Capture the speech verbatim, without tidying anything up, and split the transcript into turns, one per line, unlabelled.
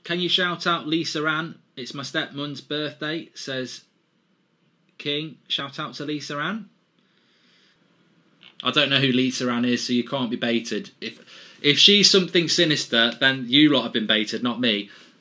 Can you shout out Lisa Ann? It's my stepmom's birthday, says King. Shout out to Lisa Ann. I don't know who Lisa Ann is, so you can't be baited. If if she's something sinister, then you lot have been baited, not me.